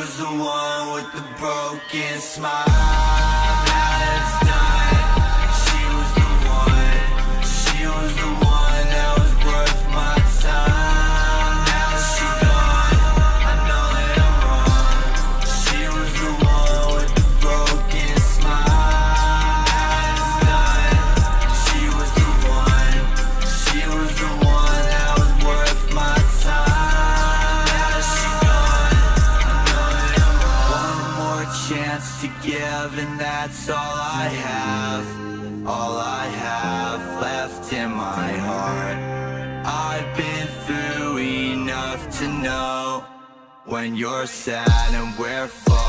was the one with the broken smile. Now it's done. She was the one. She was the one that was worth my time. Now she gone. I know that I'm wrong. She was the one with the broken smile. Now it's done. She was the one. She was the one that was worth my time. Now she gone. I know that I'm wrong. One more chance to give, and that's all I have. All I have left in my heart. I've been through enough to know when you're sad and we're far.